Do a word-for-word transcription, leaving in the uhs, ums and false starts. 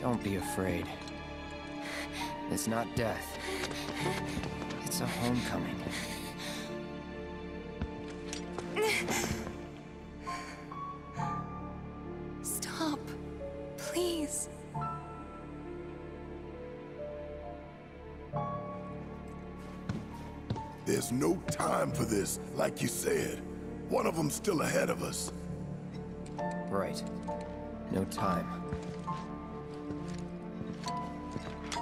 Don't be afraid. It's not death. It's a homecoming. Stop. Please. There's no time for this, like you said. One of them's still ahead of us. Right. No time.